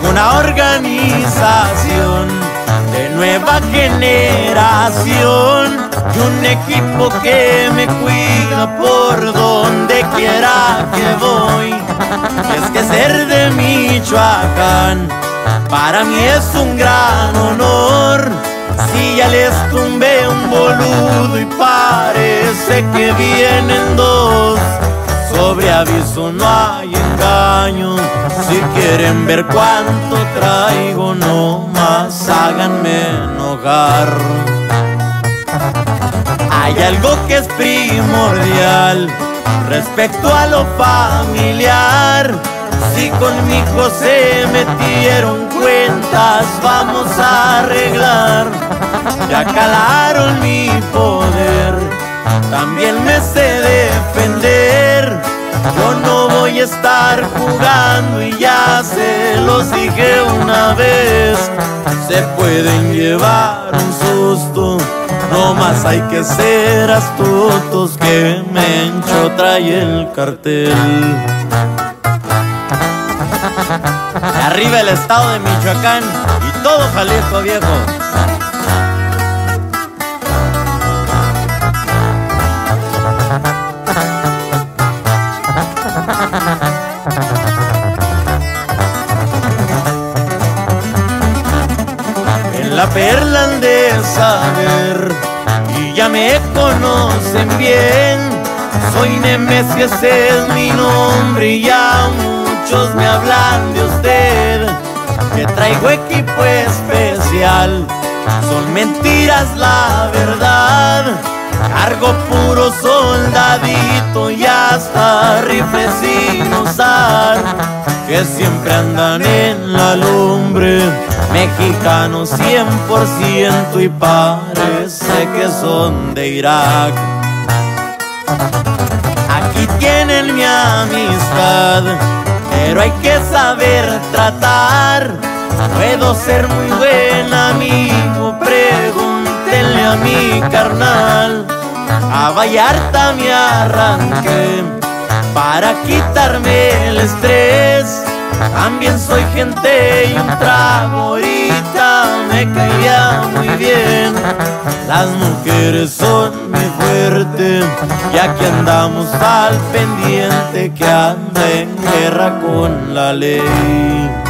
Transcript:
una organización de nueva generación y un equipo que me cuida por donde quiera que voy. Y es que ser de Michoacán para mí es un gran honor. Si ya les tumbé un boludo y parece que vienen dos, sobre aviso no hay engaño. Si quieren ver cuánto traigo, no más háganme enojar. Hay algo que es primordial respecto a lo familiar. Si conmigo se metieron cuentas, vamos a arreglar. Ya calaron mi poder, también me sé defender. Yo no voy a estar jugando y ya se los dije una vez. Se pueden llevar un susto, no más hay que ser astutos, que Mencho trae el cartel. Arriba el estado de Michoacán y todo Jalisco viejo. En la perla han de saber y ya me conocen bien. Soy Nemesis, ese es mi nombre y ya muchos me hablan de usted, que traigo equipo especial. Son mentiras la verdad, cargo puro soldadito y hasta rifle sin usar, que siempre andan en la lumbre. Mexicanos 100% y parece que son de Irak. Aquí tienen mi amistad, pero hay que saber tratar. Puedo ser muy buen amigo, pregúntenle a mi carnal. A Vallarta me arranqué para quitarme el estrés. También soy gente y un trago ahorita me caía muy bien. Las mujeres son mi fuerte y aquí andamos al pendiente, que anda en guerra con la ley.